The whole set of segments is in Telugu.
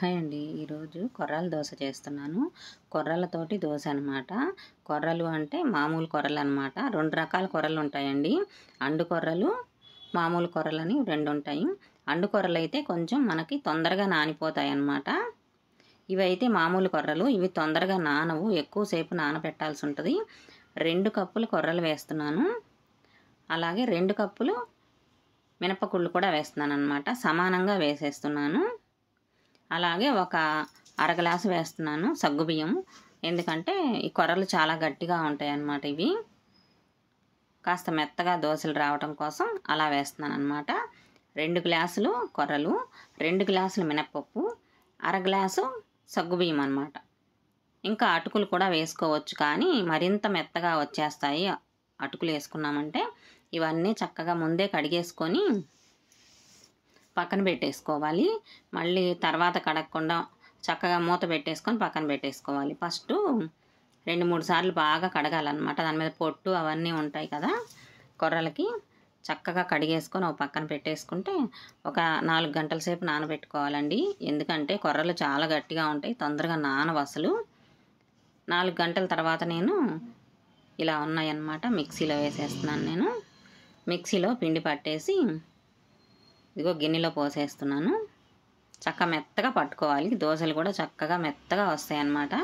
హాయ్ అండి. ఈరోజు కొర్రల దోస చేస్తున్నాను. కొర్రలతోటి దోస అనమాట. కొర్రలు అంటే మామూలు కొర్రలు అనమాట. 2 రకాల కొర్రలు ఉంటాయండి. అండు కొర్రలు, మామూలు కొర్రలని 2 ఉంటాయి. అండు కొర్రలు అయితే కొంచెం మనకి తొందరగా నానిపోతాయి అన్నమాట. ఇవైతే మామూలు కొర్రలు. ఇవి తొందరగా నానవు, ఎక్కువసేపు నానబెట్టాల్సి ఉంటుంది. 2 కప్పులు కొర్రలు వేస్తున్నాను. అలాగే 2 కప్పులు మినపగుళ్ళు కూడా వేస్తున్నాను అనమాట. సమానంగా వేసేస్తున్నాను. అలాగే ఒక అర గ్లాసు వేస్తున్నాను సగ్గుబియ్యం. ఎందుకంటే ఈ కొర్రలు చాలా గట్టిగా ఉంటాయి అన్నమాట. ఇవి కాస్త మెత్తగా దోశలు రావడం కోసం అలా వేస్తున్నాను అనమాట. 2 గ్లాసులు కొర్రలు, 2 గ్లాసులు మినప్పప్పు, అర గ్లాసు సగ్గుబియ్యం అనమాట. ఇంకా అటుకులు కూడా వేసుకోవచ్చు, కానీ మరింత మెత్తగా వచ్చేస్తాయి అటుకులు వేసుకున్నామంటే. ఇవన్నీ చక్కగా ముందే కడిగేసుకొని పక్కన పెట్టేసుకోవాలి. మళ్ళీ తర్వాత కడగకుండా చక్కగా మూత పెట్టేసుకొని పక్కన పెట్టేసుకోవాలి. ఫస్ట్ 2-3 సార్లు బాగా కడగాలన్నమాట. దాని మీద పొట్టు అవన్నీ ఉంటాయి కదా కొర్రలకి. చక్కగా కడిగేసుకొని ఒక పక్కన పెట్టేసుకుంటే ఒక 4 గంటల సేపు నానబెట్టుకోవాలండి. ఎందుకంటే కొర్రలు చాలా గట్టిగా ఉంటాయి, తొందరగా నానవు అసలు. 4 గంటల తర్వాత నేను ఇలా ఉన్నాయన్నమాట. మిక్సీలో వేసేస్తున్నాను. నేను మిక్సీలో పిండి పట్టేసి ఇదిగో గిన్నెలో పోసేస్తున్నాను. చక్కగా మెత్తగా పట్టుకోవాలి. దోశలు కూడా చక్కగా మెత్తగా వస్తాయి అన్నమాట.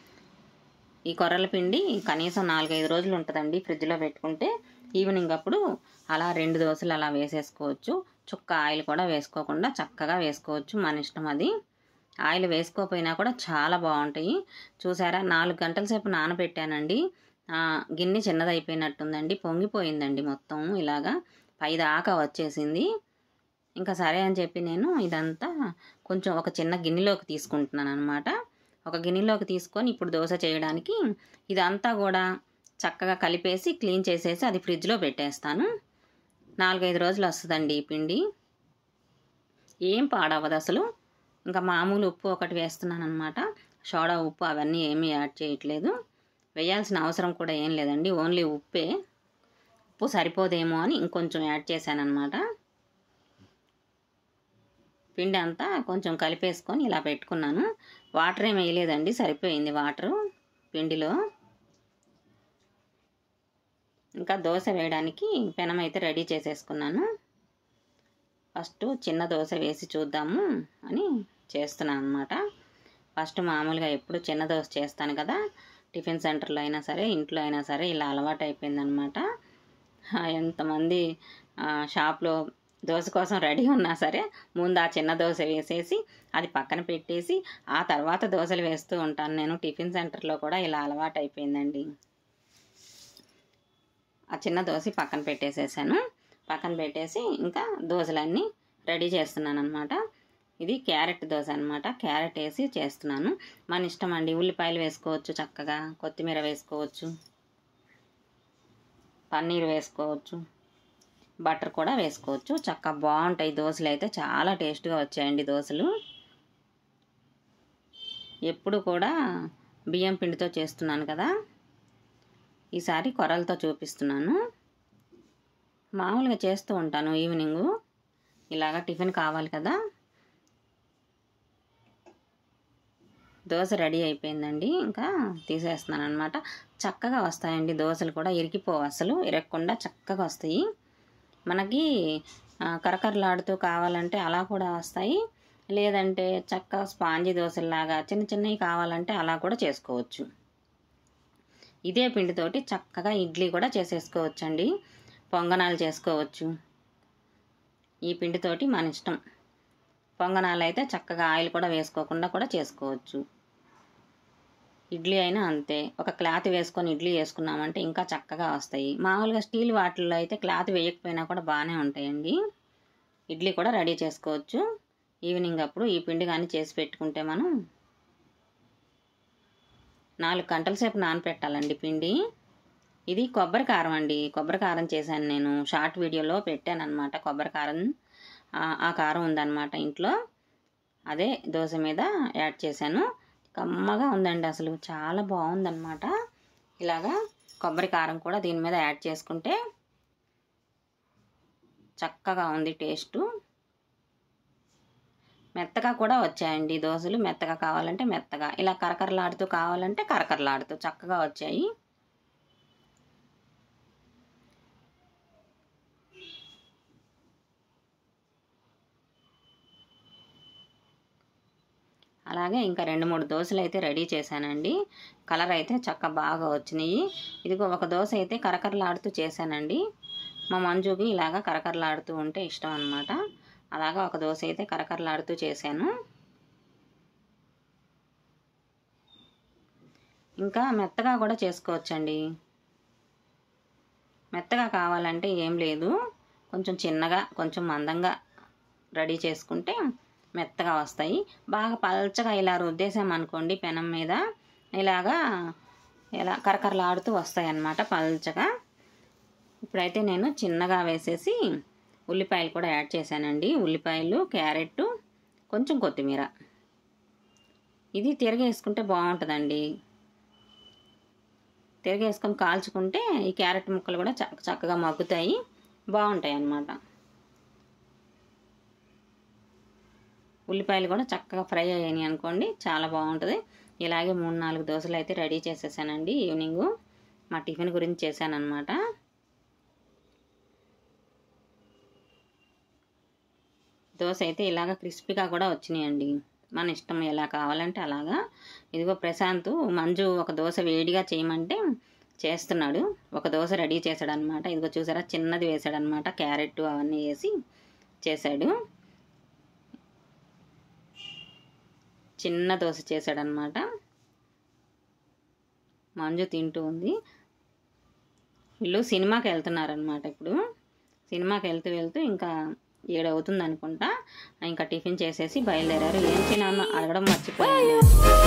ఈ కొర్రల పిండి కనీసం 4-5 రోజులు ఉంటుందండి ఫ్రిడ్జ్లో పెట్టుకుంటే. ఈవినింగ్ అప్పుడు అలా 2 దోశలు అలా వేసేసుకోవచ్చు. చుక్క ఆయిల్ కూడా వేసుకోకుండా చక్కగా వేసుకోవచ్చు, మన ఇష్టం అది. ఆయిల్ వేసుకోకపోయినా కూడా చాలా బాగుంటాయి. చూసారా, 4 గంటల సేపు నానబెట్టానండి. గిన్నె చిన్నదైపోయినట్టుందండి, పొంగిపోయిందండి మొత్తం. ఇలాగా పైదాకా వచ్చేసింది. ఇంకా సరే అని చెప్పి నేను ఇదంతా కొంచెం ఒక చిన్న గిన్నెలోకి తీసుకుంటున్నాను అనమాట. ఒక గిన్నెలోకి తీసుకొని ఇప్పుడు దోశ చేయడానికి ఇదంతా కూడా చక్కగా కలిపేసి క్లీన్ చేసేసి అది ఫ్రిడ్జ్లో పెట్టేస్తాను. 4-5 రోజులు వస్తుందండి ఈ పిండి. ఏం పాడవదు అసలు. ఇంకా మామూలు ఉప్పు ఒకటి వేస్తున్నాను అనమాట. సోడా ఉప్పు అవన్నీ ఏమీ యాడ్ చేయట్లేదు. వేయాల్సిన అవసరం కూడా ఏం లేదండి, ఓన్లీ ఉప్పే. ఉప్పు సరిపోదేమో అని ఇంకొంచెం యాడ్ చేశాను అనమాట. పిండి అంతా కొంచెం కలిపేసుకొని ఇలా పెట్టుకున్నాను. వాటర్ ఏమి వేయలేదండి, సరిపోయింది వాటరు పిండిలో. ఇంకా దోశ వేయడానికి పెనం అయితే రెడీ చేసేసుకున్నాను. ఫస్ట్ చిన్న దోశ వేసి చూద్దాము అని చేస్తున్నాను అనమాట. ఫస్ట్ మామూలుగా ఎప్పుడు చిన్న దోశ చేస్తాను కదా, టిఫిన్ సెంటర్లో అయినా సరే ఇంట్లో అయినా సరే ఇలా అలవాటు అయిపోయిందనమాట. ఎంతమంది షాప్లో దోశ కోసం రెడీ ఉన్నా సరే ముందు ఆ చిన్న దోశ వేసేసి అది పక్కన పెట్టేసి ఆ తర్వాత దోశలు వేస్తూ ఉంటాను నేను. టిఫిన్ సెంటర్లో కూడా ఇలా అలవాటు అయిపోయిందండి. ఆ చిన్న దోశ పక్కన పెట్టేసేసాను. పక్కన పెట్టేసి ఇంకా దోశలన్నీ రెడీ చేస్తున్నాను అనమాట. ఇది క్యారెట్ దోశ అనమాట. క్యారెట్ వేసి చేస్తున్నాను. మన ఇష్టం అండి. ఉల్లిపాయలు వేసుకోవచ్చు, చక్కగా కొత్తిమీర వేసుకోవచ్చు, పన్నీర్ వేసుకోవచ్చు, బటర్ కూడా వేసుకోవచ్చు. చక్కగా బాగుంటాయి దోశలు. అయితే చాలా టేస్ట్గా వచ్చాయండి దోశలు. ఎప్పుడు కూడా బియ్యం పిండితో చేస్తున్నాను కదా, ఈసారి కొర్రలతో చూపిస్తున్నాను. మామూలుగా చేస్తూ ఉంటాను ఈవినింగు. ఇలాగా టిఫిన్ కావాలి కదా. దోశ రెడీ అయిపోయిందండి. ఇంకా తీసేస్తున్నాను అనమాట. చక్కగా వస్తాయండి దోశలు కూడా, ఇరికిపోవు అసలు. ఇరగకుండా చక్కగా వస్తాయి. మనకి కరకరలాడుతూ కావాలంటే అలా కూడా వస్తాయి. లేదంటే చక్కగా స్పాంజీ దోశల్లాగా చిన్న చిన్నవి కావాలంటే అలా కూడా చేసుకోవచ్చు. ఇదే పిండితోటి చక్కగా ఇడ్లీ కూడా చేసేసుకోవచ్చండి, పొంగనాలు చేసుకోవచ్చు. ఈ పిండితోటి మన ఇష్టం. పొంగనాలు అయితే చక్కగా ఆయిల్ కూడా వేసుకోకుండా కూడా చేసుకోవచ్చు. ఇడ్లీ అయినా అంతే. ఒక క్లాత్ వేసుకొని ఇడ్లీ వేసుకున్నామంటే ఇంకా చక్కగా వస్తాయి. మామూలుగా స్టీల్ వాటిల్లో అయితే క్లాత్ వేయకపోయినా కూడా బాగానే ఉంటాయండి. ఇడ్లీ కూడా రెడీ చేసుకోవచ్చు. ఈవినింగ్ అప్పుడు ఈ పిండి కానీ చేసి పెట్టుకుంటే మనం 4 గంటల సేపు నానపెట్టాలండి పిండి. ఇది కొబ్బరి కారం అండి. కొబ్బరి కారం చేశాను నేను, షార్ట్ వీడియోలో పెట్టాను అనమాట. కొబ్బరి కారం, ఆ కారం ఉందన్నమాట ఇంట్లో. అదే దోశ మీద యాడ్ చేశాను. కమ్మగా ఉందండి అసలు, చాలా బాగుందన్నమాట. ఇలాగా కొబ్బరి కారం కూడా దీని మీద యాడ్ చేసుకుంటే చక్కగా ఉంది టేస్టు. మెత్తగా కూడా వచ్చాయండి దోశలు. మెత్తగా కావాలంటే మెత్తగా, ఇలా కరకరలాడుతూ కావాలంటే కరకరలాడుతూ చక్కగా వచ్చాయి. అలాగే ఇంకా 2-3 దోశలు అయితే రెడీ చేశానండి. కలర్ అయితే బాగా వచ్చినాయి. ఇదిగో ఒక దోశ అయితే కరకరలాడుతూ చేశానండి. మా మంజుకి ఇలాగా కరకరలాడుతూ ఉంటే ఇష్టం అన్నమాట. అలాగా ఒక దోశ అయితే కరకరలాడుతూ చేశాను. ఇంకా మెత్తగా కూడా చేసుకోవచ్చండి. మెత్తగా కావాలంటే ఏం లేదు, కొంచెం చిన్నగా కొంచెం మందంగా రెడీ చేసుకుంటే మెత్తగా వస్తాయి. బాగా పల్చగా ఇలా రుద్దేసామనుకోండి పెనం మీద, ఇలాగా ఇలా కరకరలాడుతూ వస్తాయి అన్నమాట పల్చగా. ఇప్పుడైతే నేను చిన్నగా వేసేసి ఉల్లిపాయలు కూడా యాడ్ చేశానండి. ఉల్లిపాయలు, క్యారెట్, కొంచెం కొత్తిమీర. ఇది తిరగేసుకుంటే బాగుంటుందండి. తిరగేసుకొని కాల్చుకుంటే ఈ క్యారెట్ ముక్కలు కూడా చక్కగా మగ్గుతాయి, బాగుంటాయి అన్నమాట. ఉల్లిపాయలు కూడా చక్కగా ఫ్రై అయ్యాయి అనుకోండి, చాలా బాగుంటుంది. ఇలాగే 3-4 దోశలు అయితే రెడీ చేసేసానండి. ఈవినింగ్ మా టిఫిన్ గురించి చేశానన్నమాట. దోశ అయితే ఇలాగ క్రిస్పీగా కూడా వచ్చినాయండి. మన ఇష్టం ఎలా కావాలంటే అలాగా. ఇదిగో ప్రశాంత్ మంజు ఒక దోశ వేడిగా చేయమంటే చేస్తున్నాడు. ఒక దోశ రెడీ చేశాడనమాట. ఇదిగో చూసారా, చిన్నది వేసాడనమాట. క్యారెట్ అవన్నీ వేసి చేశాడు. చిన్న దోశ చేశాడనమాట. మంజు తింటూ ఉంది. వీళ్ళు సినిమాకి వెళ్తున్నారనమాట. ఇప్పుడు సినిమాకి వెళ్తూ ఇంకా 7 అవుతుంది అనుకుంటా. ఇంకా టిఫిన్ చేసేసి బయలుదేరారు. ఏం తినాలో అడగడం మర్చిపోయాను.